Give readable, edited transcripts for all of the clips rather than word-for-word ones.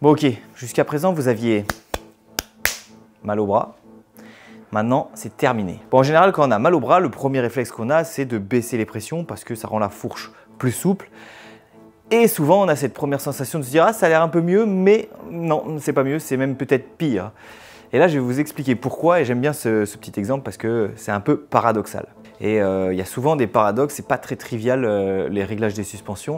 Bon ok, jusqu'à présent vous aviez mal au bras. Maintenant, c'est terminé. Bon, en général, quand on a mal au bras, le premier réflexe qu'on a, c'est de baisser les pressions parce que ça rend la fourche plus souple. Et souvent, on a cette première sensation de se dire « Ah, ça a l'air un peu mieux, mais non, c'est pas mieux, c'est même peut-être pire. » Et là, je vais vous expliquer pourquoi, et j'aime bien ce petit exemple parce que c'est un peu paradoxal. Et il y a souvent des paradoxes, c'est pas très trivial les réglages des suspensions.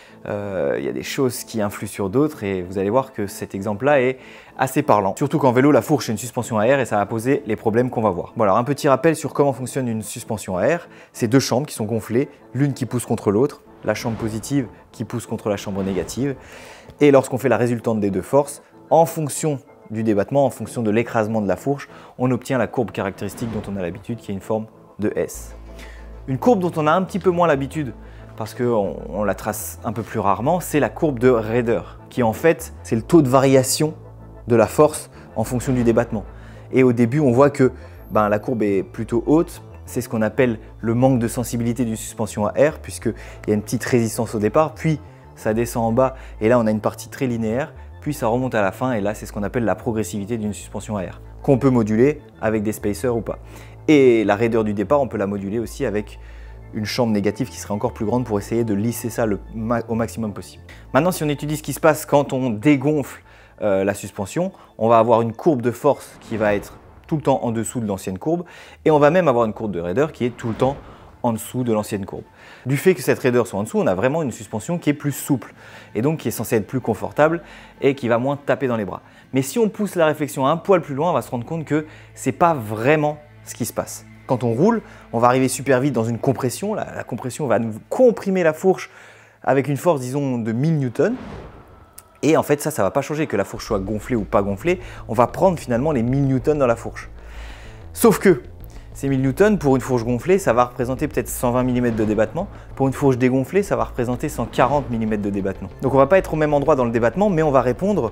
Il y a des choses qui influent sur d'autres et vous allez voir que cet exemple-là est assez parlant. Surtout qu'en vélo, la fourche est une suspension à air et ça va poser les problèmes qu'on va voir. Bon alors un petit rappel sur comment fonctionne une suspension à air. C'est deux chambres qui sont gonflées, l'une qui pousse contre l'autre, la chambre positive qui pousse contre la chambre négative. Et lorsqu'on fait la résultante des deux forces, en fonction du débattement, en fonction de l'écrasement de la fourche, on obtient la courbe caractéristique dont on a l'habitude qui est une forme de S. Une courbe dont on a un petit peu moins l'habitude parce qu'on la trace un peu plus rarement, c'est la courbe de raideur, qui en fait, c'est le taux de variation de la force en fonction du débattement. Et au début, on voit que la courbe est plutôt haute, c'est ce qu'on appelle le manque de sensibilité d'une suspension à air, puisqu'il y a une petite résistance au départ, puis ça descend en bas, et là on a une partie très linéaire, puis ça remonte à la fin, et là c'est ce qu'on appelle la progressivité d'une suspension à air, qu'on peut moduler avec des spacers ou pas. Et la raideur du départ, on peut la moduler aussi avec une chambre négative qui serait encore plus grande pour essayer de lisser ça au maximum possible. Maintenant, si on étudie ce qui se passe quand on dégonfle la suspension, on va avoir une courbe de force qui va être tout le temps en dessous de l'ancienne courbe et on va même avoir une courbe de raideur qui est tout le temps en dessous de l'ancienne courbe. Du fait que cette raideur soit en dessous, on a vraiment une suspension qui est plus souple et donc qui est censée être plus confortable et qui va moins taper dans les bras. Mais si on pousse la réflexion un poil plus loin, on va se rendre compte que ce n'est pas vraiment ce qui se passe. Quand on roule, on va arriver super vite dans une compression. La compression va nous comprimer la fourche avec une force, disons, de 1000 Newtons. Et en fait, ça ne va pas changer, que la fourche soit gonflée ou pas gonflée. On va prendre finalement les 1000 Newtons dans la fourche. Sauf que ces 1000 Newtons, pour une fourche gonflée, ça va représenter peut-être 120 mm de débattement. Pour une fourche dégonflée, ça va représenter 140 mm de débattement. Donc on ne va pas être au même endroit dans le débattement, mais on va répondre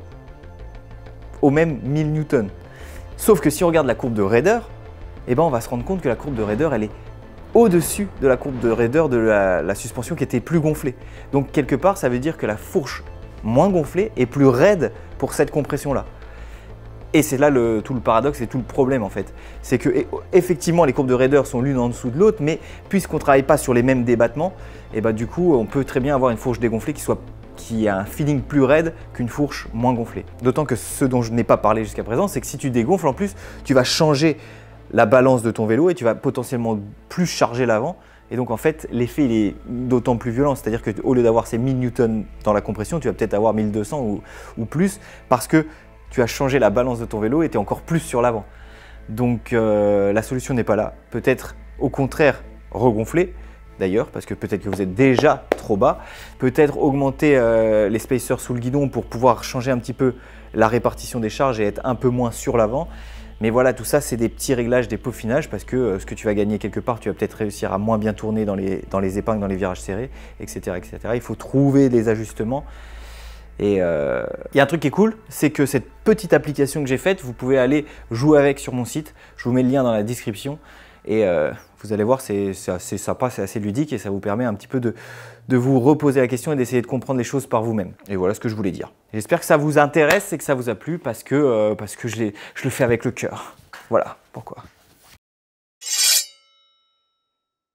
aux mêmes 1000 Newtons. Sauf que si on regarde la courbe de raideur, on va se rendre compte que la courbe de raideur, elle est au-dessus de la courbe de raideur de la suspension qui était plus gonflée. Donc quelque part, ça veut dire que la fourche moins gonflée est plus raide pour cette compression-là. Et c'est là tout le paradoxe et tout le problème en fait. C'est que effectivement les courbes de raideur sont l'une en dessous de l'autre, mais puisqu'on ne travaille pas sur les mêmes débattements, du coup on peut très bien avoir une fourche dégonflée qui a un feeling plus raide qu'une fourche moins gonflée. D'autant que ce dont je n'ai pas parlé jusqu'à présent, c'est que si tu dégonfles en plus, tu vas changer la balance de ton vélo et tu vas potentiellement plus charger l'avant. Et donc en fait, l'effet il est d'autant plus violent. C'est-à-dire qu'au lieu d'avoir ces 1000 Newtons dans la compression, tu vas peut-être avoir 1200 ou plus parce que tu as changé la balance de ton vélo et tu es encore plus sur l'avant. Donc la solution n'est pas là. Peut-être au contraire regonfler d'ailleurs, parce que peut-être que vous êtes déjà trop bas. Peut-être augmenter les spacers sous le guidon pour pouvoir changer un petit peu la répartition des charges et être un peu moins sur l'avant. Mais voilà, tout ça, c'est des petits réglages, des peaufinages, parce que ce que tu vas gagner quelque part, tu vas peut-être réussir à moins bien tourner dans les épingles, dans les virages serrés, etc., etc. Il faut trouver des ajustements. Et il y a un truc qui est cool, c'est que cette petite application que j'ai faite, vous pouvez aller jouer avec sur mon site. Je vous mets le lien dans la description. Et vous allez voir, c'est assez sympa, c'est assez ludique et ça vous permet un petit peu de vous reposer la question et d'essayer de comprendre les choses par vous-même. Et voilà ce que je voulais dire. J'espère que ça vous intéresse et que ça vous a plu parce que je le fais avec le cœur. Voilà pourquoi.